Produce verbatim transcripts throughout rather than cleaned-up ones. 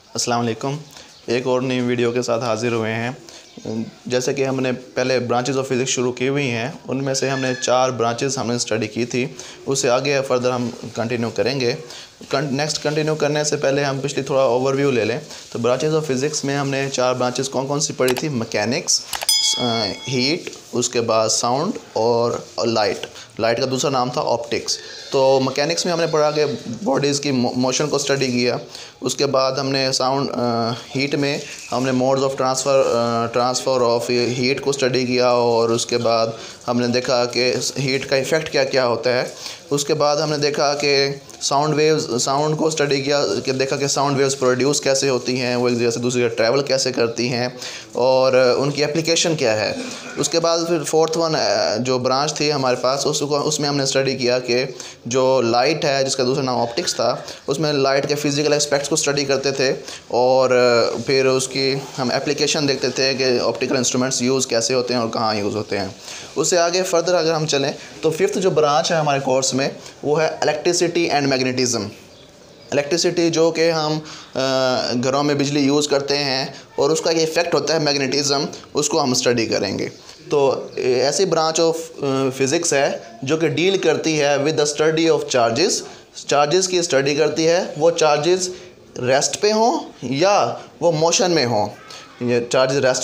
अस्सलाम वालेकुम। एक और नई वीडियो के साथ हाज़िर हुए हैं। जैसे कि हमने पहले ब्रांचेस ऑफ फिज़िक्स शुरू की हुई हैं, उनमें से हमने चार ब्रांचेस हमने स्टडी की थी। उससे आगे फर्दर हम कंटिन्यू करेंगे। नेक्स्ट कंटिन्यू करने से पहले हम पिछली थोड़ा ओवरव्यू ले लें। तो ब्रांचेस ऑफ फिज़िक्स में हमने चार ब्रांचेस कौन कौन सी पढ़ी थी? मैकेनिक्स, हीट, उसके बाद साउंड और लाइट। लाइट का दूसरा नाम था ऑप्टिक्स। तो मैकेनिक्स में हमने पढ़ा कि बॉडीज़ की मोशन को स्टडी किया। उसके बाद हमने साउंड हीट में हमने modes of transfer transfer of heat को स्टडी किया, और उसके बाद हमने देखा कि हीट का इफ़ेक्ट क्या क्या होता है। उसके बाद हमने देखा कि साउंड वेव्स साउंड को स्टडी किया कि देखा कि साउंड वेव्स प्रोड्यूस कैसे होती हैं, वो एक जगह से दूसरी जगह ट्रैवल कैसे करती हैं और उनकी एप्लीकेशन क्या है। उसके बाद फिर फोर्थ वन जो ब्रांच थी हमारे पास, उसको उसमें हमने स्टडी किया कि जो लाइट है, जिसका दूसरा नाम ऑप्टिक्स था, उसमें लाइट के फिज़िकल एस्पेक्ट्स को स्टडी करते थे और फिर उसकी हम एप्लीकेशन देखते थे कि ऑप्टिकल इंस्ट्रूमेंट्स यूज़ कैसे होते हैं और कहाँ यूज़ होते हैं। उससे आगे फर्दर अगर हम चलें तो फिफ्थ जो ब्रांच है हमारे कोर्स में वो है इलेक्ट्रिसिटी एंड मैग्नेटिज़्म। इलेक्ट्रिसिटी जो कि हम घरों में बिजली यूज़ करते हैं और उसका ये इफ़ेक्ट होता है मैग्नेटिज़्म, उसको हम स्टडी करेंगे। तो ऐसी ब्रांच ऑफ फिज़िक्स है जो कि डील करती है with the study of charges. Charges की स्टडी करती है, वो चार्जेस रेस्ट पे हों या वो मोशन में हों। ये चार्जेस रेस्ट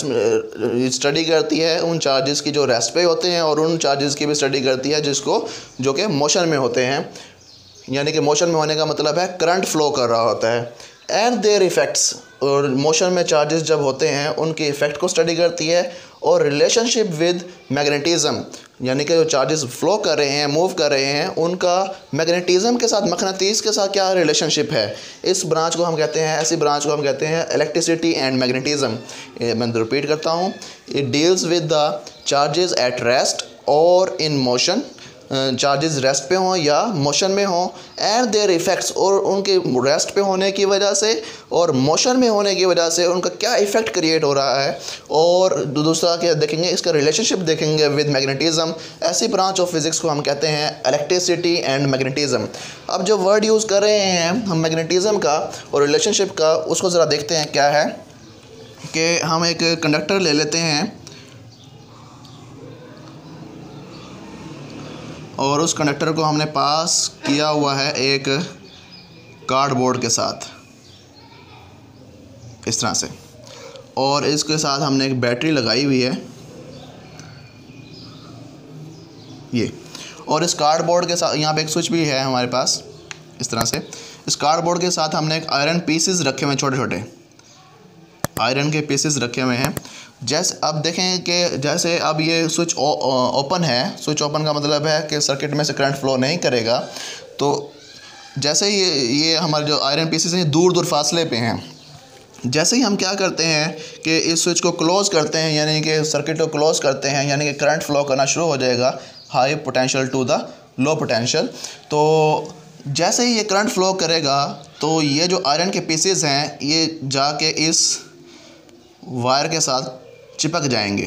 स्टडी करती है उन चार्जेस की जो रेस्ट पे होते हैं, और उन चार्जेस की भी स्टडी करती है जिसको जो कि मोशन में होते हैं। यानी कि मोशन में होने का मतलब है करंट फ्लो कर रहा होता है। एंड देयर इफ़ेक्ट्स, और मोशन में चार्जेस जब होते हैं उनके इफ़ेक्ट को स्टडी करती है। और रिलेशनशिप विद मैग्नेटिज़्म, यानी कि जो चार्जेस फ्लो कर रहे हैं, मूव कर रहे हैं, उनका मैग्नेटिज़्म के साथ, मकनातीस के साथ क्या रिलेशनशिप है। इस ब्रांच को हम कहते हैं ऐसी ब्रांच को हम कहते हैं इलेक्ट्रिसिटी एंड मैग्नेटिज़्म। मैं रिपीट करता हूँ, it deals with the charges at rest और इन मोशन। चार्जेस रेस्ट पे हों या मोशन में हों, एंड देयर इफ़ेक्ट्स, और उनके रेस्ट पे होने की वजह से और मोशन में होने की वजह से उनका क्या इफ़ेक्ट क्रिएट हो रहा है। और दूसरा क्या देखेंगे, इसका रिलेशनशिप देखेंगे विद मैग्नेटिज़्म। ऐसी ब्रांच ऑफ फिज़िक्स को हम कहते हैं इलेक्ट्रिसिटी एंड मैग्नेटिज़्म। अब जो वर्ड यूज़ कर रहे हैं हम मैग्नेटिज़्म का और रिलेशनशिप का, उसको ज़रा देखते हैं क्या है। कि हम एक कंडक्टर ले लेते हैं और उस कंडक्टर को हमने पास किया हुआ है एक कार्डबोर्ड के साथ, इस तरह से, और इसके साथ हमने एक बैटरी लगाई हुई है ये। और इस कार्डबोर्ड के साथ यहाँ पे एक स्विच भी है हमारे पास, इस तरह से। इस कार्डबोर्ड के साथ हमने एक आयरन पीसेस रखे हुए हैं, छोटे छोटे आयरन के पीसेस रखे हुए हैं। जैसे अब देखें कि जैसे अब ये स्विच ओपन है, स्विच ओपन का मतलब है कि सर्किट में से करंट फ्लो नहीं करेगा। तो जैसे ही ये ये हमारे जो आयरन पीसेस हैं दूर दूर फासले पे हैं, जैसे ही हम क्या करते हैं कि इस स्विच को क्लोज़ करते हैं, यानी कि सर्किट को क्लोज़ करते हैं, यानी कि करंट फ्लो करना शुरू हो जाएगा high potential to the low potential. तो जैसे ही ये करंट फ्लो करेगा तो ये जो आयरन के पीसेस हैं ये जाके इस वायर के साथ चिपक जाएंगे।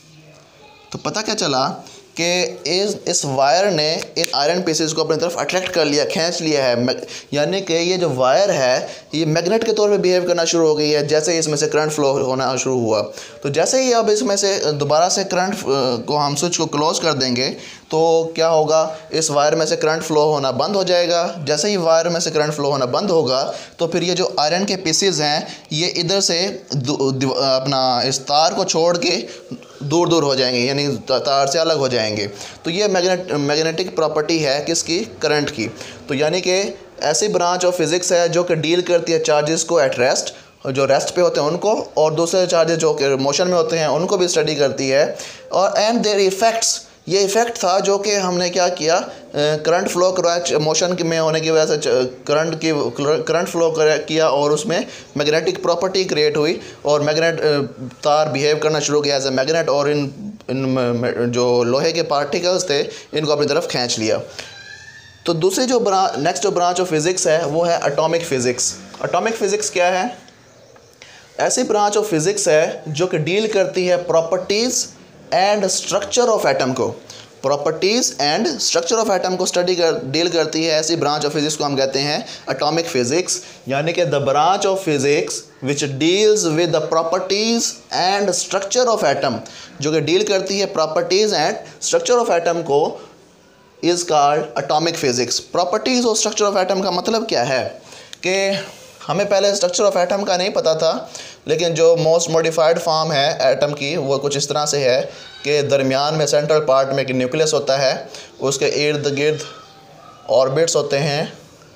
तो पता क्या चला कि इस इस वायर ने इन आयरन पीसेस को अपनी तरफ अट्रैक्ट कर लिया, खींच लिया है। यानी कि ये जो वायर है ये मैग्नेट के तौर पे बिहेव करना शुरू हो गई है जैसे ही इसमें से करंट फ्लो होना शुरू हुआ। तो जैसे ही अब इसमें से दोबारा से करंट को हम स्विच को क्लोज़ कर देंगे तो क्या होगा, इस वायर में से करंट फ्लो होना बंद हो जाएगा। जैसे ही वायर में से करंट फ्लो होना बंद होगा तो फिर ये जो आयरन के पीसेस हैं ये इधर से अपना इस तार को छोड़ के दूर दूर हो जाएंगे, यानी तार से अलग हो जाएंगे। तो ये मैग्नेट मैग्नेटिक प्रॉपर्टी है किसकी? करंट की। तो यानी कि ऐसी ब्रांच ऑफ फिज़िक्स है जो कि डील करती है चार्जेस को एट रेस्ट, जो रेस्ट पे होते हैं उनको, और दूसरे चार्जेस जो कि मोशन में होते हैं उनको भी स्टडी करती है। और एंड देयर इफ़ेक्ट्स, ये इफ़ेक्ट था जो कि हमने क्या किया, करंट फ्लो करवाया, मोशन में होने की वजह से करंट की करंट फ्लो किया और उसमें मैग्नेटिक प्रॉपर्टी क्रिएट हुई और मैग्नेट तार बिहेव करना शुरू किया एज ए मैग्नेट, और इन इन जो लोहे के पार्टिकल्स थे इनको अपनी तरफ खींच लिया। तो दूसरी जो ब्रांच नेक्स्ट जो ब्रांच ऑफ फिज़िक्स है वो है एटॉमिक फ़िज़िक्स। एटॉमिक फ़िज़िक्स क्या है? ऐसी ब्रांच ऑफ फिज़िक्स है जो कि डील करती है properties and structure of atom को। Properties and structure of atom को स्टडी कर डील करती है, ऐसी ब्रांच ऑफ फिजिक्स को हम कहते हैं एटॉमिक फिजिक्स, यानी कि the branch of physics which deals with the properties and structure of atom, जो कि डील करती है properties and structure of atom को, is called atomic physics. Properties और स्ट्रक्चर ऑफ एटम का मतलब क्या है कि हमें पहले स्ट्रक्चर ऑफ एटम का नहीं पता था, लेकिन जो मोस्ट मॉडिफाइड फॉर्म है एटम की वो कुछ इस तरह से है कि दरमियान में सेंट्रल पार्ट में एक न्यूक्लियस होता है, उसके इर्द गिर्द ऑर्बिट्स होते हैं,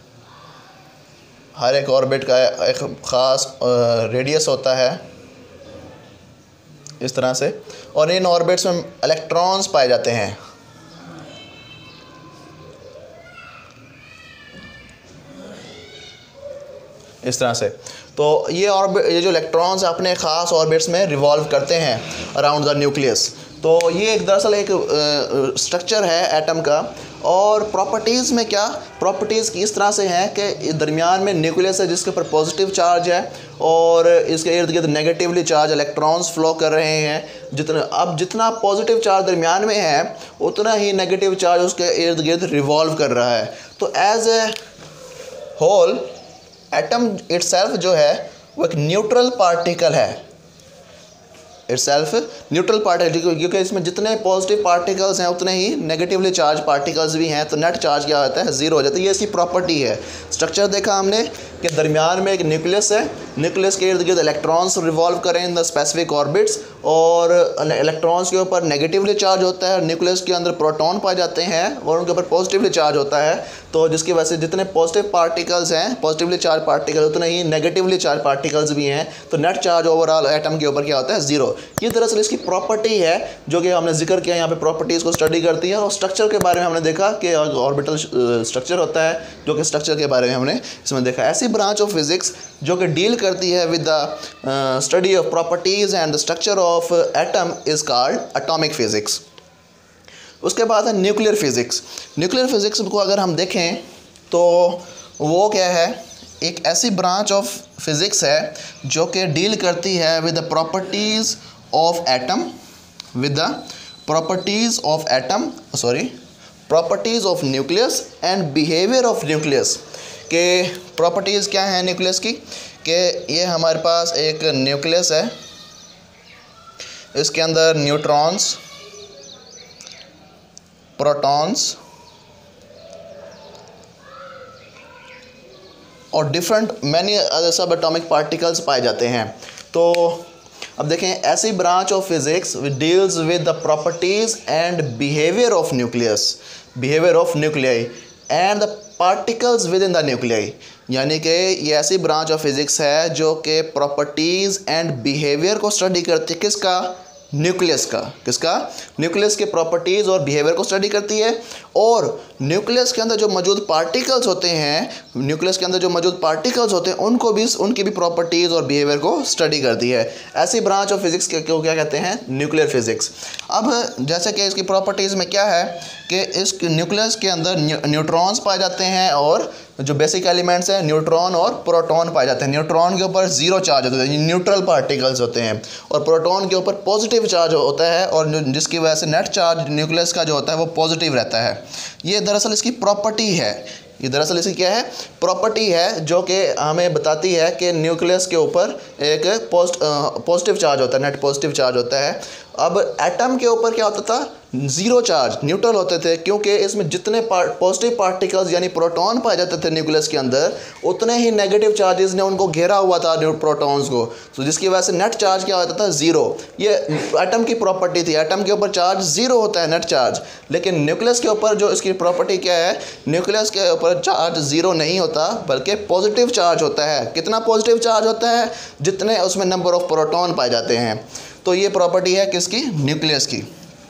हर एक ऑर्बिट का एक ख़ास रेडियस होता है इस तरह से, और इन ऑर्बिट्स में इलेक्ट्रॉन्स पाए जाते हैं। इस तरह से तो ये ऑर्बिट, ये जो इलेक्ट्रॉन्स अपने ख़ास ऑर्बिट्स में रिवॉल्व करते हैं अराउंड द न्यूक्लियस। तो ये एक दरअसल एक स्ट्रक्चर है एटम का। और प्रॉपर्टीज़ में क्या प्रॉपर्टीज़ की इस तरह से हैं कि दरमियान में न्यूक्लियस है जिसके ऊपर पॉजिटिव चार्ज है और इसके इर्द गिर्द नेगेटिवली चार्ज इलेक्ट्रॉन्स फ्लो कर रहे हैं। जितना अब जितना पॉजिटिव चार्ज दरमियान में है उतना ही नेगेटिव चार्ज उसके इर्द गिर्द रिवॉल्व कर रहा है। तो as a whole atom itself जो है वो एक न्यूट्रल पार्टिकल है, इटसेल्फ न्यूट्रल पार्टिकल, क्योंकि इसमें जितने पॉजिटिव पार्टिकल्स हैं उतने ही नेगेटिवली चार्ज पार्टिकल्स भी हैं, तो नेट चार्ज क्या होता है, ज़ीरो हो जाता है। ये इसकी प्रॉपर्टी है। स्ट्रक्चर देखा हमने कि दरमियान में एक न्यूक्लियस है, न्यूक्लियस के इर्द गिर्द इलेक्ट्रॉन्स रिवॉल्व करें इन द स्पेसिफिक ऑर्बिट्स, और इलेक्ट्रॉन्स के ऊपर नेगेटिवली चार्ज होता है, न्यूक्लियस के अंदर प्रोटॉन पाए जाते हैं और उनके ऊपर पॉजिटिवली चार्ज होता है। तो जिसकी वजह से जितने पॉजिटिव पार्टिकल्स हैं, पॉजिटिवली चार्ज पार्टिकल, उतने ही नेगेटिवली चार्ज पार्टिकल्स भी हैं। तो नेट चार्ज ओवरऑल एटम के ऊपर क्या होता है, ज़ीरो। ये दरअसल इसकी प्रॉपर्टी है जो कि हमने जिक्र किया, यहाँ पे प्रॉपर्टीज़ को स्टडी करती है। और स्ट्रक्चर के बारे में हमने देखा कि ऑर्बिटल स्ट्रक्चर होता है, जो कि स्ट्रक्चर के बारे में हमने इसमें देखा। ऐसी ब्रांच ऑफ फिजिक्स जो कि डील करती है with the study of properties and the structure of atom is called atomic physics. उसके बाद है न्यूक्लियर फिजिक्स। न्यूक्लियर फिजिक्स को अगर हम देखें तो वो क्या है, एक ऐसी ब्रांच ऑफ फिजिक्स है जो कि डील करती है with the properties of atom, with the properties of atom sorry properties of nucleus and behaviour of nucleus. के प्रॉपर्टीज़ क्या हैं न्यूक्लियस की, कि ये हमारे पास एक न्यूक्लियस है, इसके अंदर न्यूट्रॉन्स, प्रोटॉन्स और different many other subatomic particles पाए जाते हैं। तो अब देखें, ऐसी branch of physics which deals with the properties and behaviour of nucleus, behaviour of nuclei and the particles within the nuclei, यानी कि ये ऐसी ब्रांच ऑफ फिजिक्स है जो कि प्रॉपर्टीज़ एंड बिहेवियर को स्टडी करती है। किसका, न्यूक्लियस का। किसका, न्यूक्लियस के प्रॉपर्टीज़ और बिहेवियर को स्टडी करती है। और न्यूक्लियस के अंदर जो मौजूद पार्टिकल्स होते हैं, न्यूक्लियस के अंदर जो मौजूद पार्टिकल्स होते हैं उनको भी, उनकी भी प्रॉपर्टीज़ और बिहेवियर को स्टडी करती है। ऐसी ब्रांच ऑफ फिजिक्स को क्या कहते हैं, न्यूक्लियर फिजिक्स। अब जैसे कि इसकी प्रॉपर्टीज़ में क्या है कि इस न्यूक्लियस के अंदर न्यूट्रॉन्स पाए जाते हैं और जो बेसिक एलिमेंट्स हैं न्यूट्रॉन और प्रोटॉन पाए जाते हैं। न्यूट्रॉन के ऊपर ज़ीरो चार्ज होता है, न्यूट्रल पार्टिकल्स होते हैं, और प्रोटॉन के ऊपर पॉजिटिव चार्ज होता है, और जिसकी वजह से नेट चार्ज न्यूक्लियस का जो होता है वो पॉजिटिव रहता है। ये दरअसल इसकी प्रॉपर्टी है, ये दरअसल इसकी क्या है, प्रॉपर्टी है, जो कि हमें बताती है कि न्यूक्लियस के ऊपर एक पोस्ट पॉजिटिव चार्ज होता है, नेट पॉजिटिव चार्ज होता है। अब एटम के ऊपर क्या होता था, ज़ीरो चार्ज, न्यूट्रल होते थे, क्योंकि इसमें जितने पॉजिटिव पार्टिकल्स यानी प्रोटॉन पाए जाते थे न्यूक्लियस के अंदर, उतने ही नेगेटिव चार्जेस ने उनको घेरा हुआ था प्रोटॉन्स को, तो जिसकी वजह से नेट चार्ज क्या होता था, ज़ीरो। ये एटम की प्रॉपर्टी थी, एटम के ऊपर चार्ज ज़ीरो होता है, नेट चार्ज। लेकिन न्यूक्लियस के ऊपर जो इसकी प्रॉपर्टी क्या है, न्यूक्लियस के ऊपर चार्ज ज़ीरो नहीं होता बल्कि पॉजिटिव चार्ज होता है। कितना पॉजिटिव चार्ज होता है, जितने उसमें नंबर ऑफ प्रोटॉन पाए जाते हैं। तो ये प्रॉपर्टी है किसकी, न्यूक्लियस की।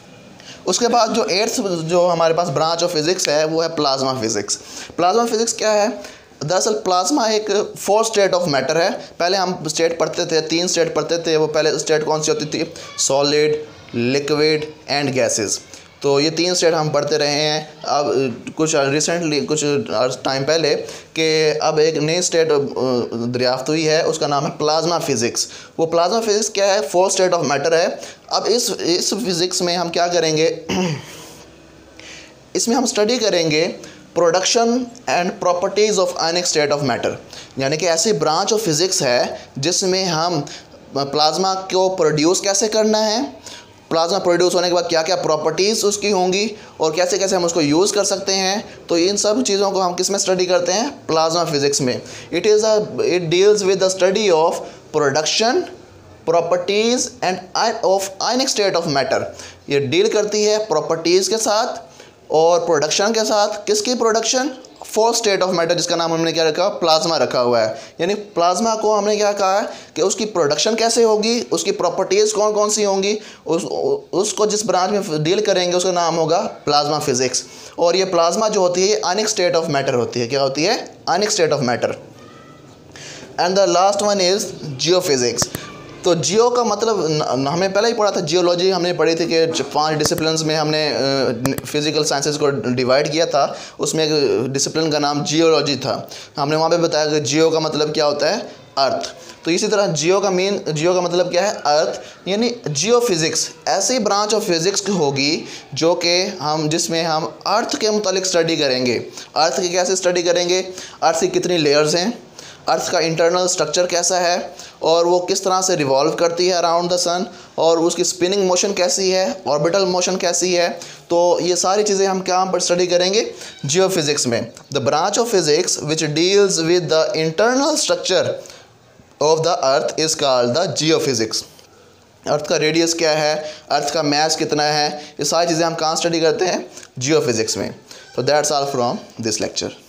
उसके बाद जो एट्थ जो हमारे पास ब्रांच ऑफ फिज़िक्स है वो है प्लाज्मा फिज़िक्स। प्लाज्मा फिज़िक्स क्या है, दरअसल प्लाज्मा एक फोर स्टेट ऑफ मैटर है। पहले हम स्टेट पढ़ते थे, तीन स्टेट पढ़ते थे। वो पहले स्टेट कौन सी होती थी, सॉलिड, लिक्विड एंड गैसेस। तो ये तीन स्टेट हम पढ़ते रहे हैं। अब कुछ रिसेंटली कुछ टाइम पहले कि अब एक नई स्टेट दरियाफ्त हुई है, उसका नाम है प्लाज्मा फिज़िक्स। वो प्लाज्मा फिज़िक्स क्या है, फोर स्टेट ऑफ मैटर है। अब इस इस फिज़िक्स में हम क्या करेंगे इसमें हम स्टडी करेंगे production and properties of ionic state of matter, यानी कि ऐसी ब्रांच ऑफ फिज़िक्स है जिसमें हम प्लाज्मा को प्रोड्यूस कैसे करना है, प्लाज्मा प्रोड्यूस होने के बाद क्या क्या प्रॉपर्टीज़ उसकी होंगी और कैसे कैसे हम उसको यूज़ कर सकते हैं। तो इन सब चीज़ों को हम किस में स्टडी करते हैं, प्लाज्मा फिज़िक्स में। It is a it deals with the study of production, properties and of ionic state of matter. ये डील करती है प्रॉपर्टीज़ के साथ और प्रोडक्शन के साथ। किसकी production, fourth state of matter, जिसका नाम हमने क्या रखा, प्लाज्मा रखा हुआ है। यानी प्लाज्मा को हमने क्या कहा है कि उसकी प्रोडक्शन कैसे होगी, उसकी प्रॉपर्टीज़ कौन कौन सी होंगी, उस उसको जिस ब्रांच में डील करेंगे उसका नाम होगा प्लाज्मा फिज़िक्स। और ये प्लाज्मा जो होती है ये आयनिक स्टेट ऑफ मैटर होती है। क्या होती है, ionic state of matter. And the last one is geophysics. तो जियो का मतलब हमें पहले ही पढ़ा था, जियोलॉजी हमने पढ़ी थी कि पांच डिसिप्लिन्स में हमने फिज़िकल साइंसेस को डिवाइड किया था। उसमें एक डिसिप्लिन का नाम जियोलॉजी था। हमने वहाँ पे बताया कि जियो का मतलब क्या होता है, अर्थ। तो इसी तरह जियो का मेन जियो का मतलब क्या है, अर्थ। यानी जियो फिज़िक्स ऐसी ब्रांच ऑफ फिज़िक्स होगी जो कि हम जिसमें हम अर्थ के मुतालिक स्टडी करेंगे। अर्थ की कैसे स्टडी करेंगे, अर्थ की कितनी लेयर्स हैं, अर्थ का इंटरनल स्ट्रक्चर कैसा है और वो किस तरह से रिवॉल्व करती है अराउंड द सन, और उसकी स्पिनिंग मोशन कैसी है, ऑर्बिटल मोशन कैसी है। तो ये सारी चीज़ें हम क्या पर स्टडी करेंगे, जियोफिज़िक्स में। The branch of physics which deals with the internal structure of the earth is called the geophysics. Earth का रेडियस क्या है, अर्थ का मास कितना है, ये सारी चीज़ें हम कहाँ स्टडी करते हैं, जियोफिज़िक्स में। तो that's all from this lecture.